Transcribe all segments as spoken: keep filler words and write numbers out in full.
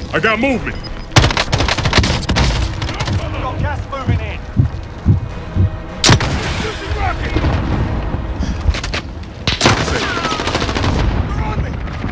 I got movement. We've got gas moving in. Using rocket. They're on me.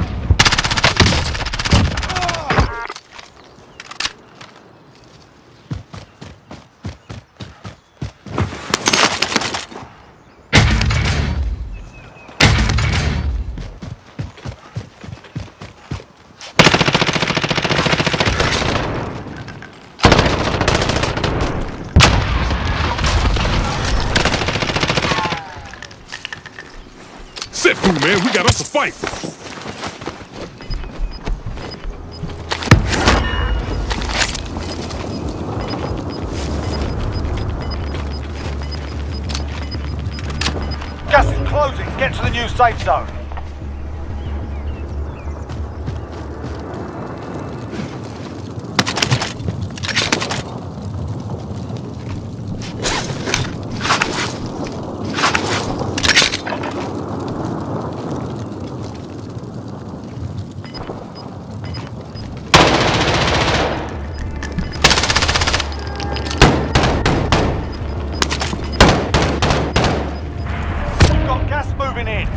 Set through, man. We got us a fight. Gas is closing. Get to the new safe zone. Gas moving in.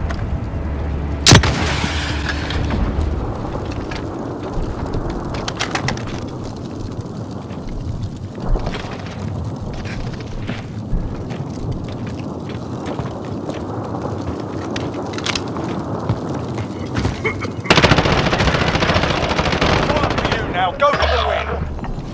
It's all up to you now. Go for the win.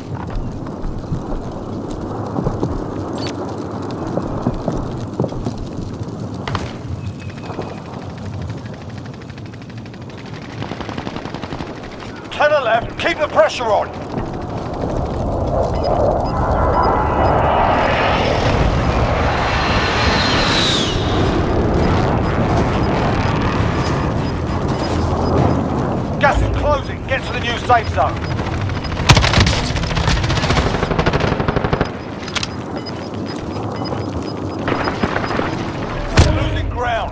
To the left, keep the pressure on. Gas is closing. Get to the new safe zone. Losing ground.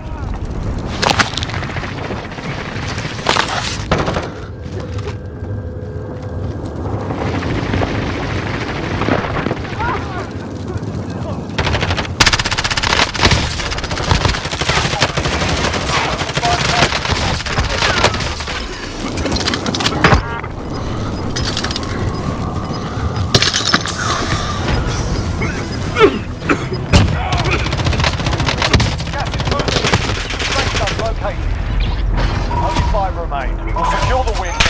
Only five remain. We'll secure the win.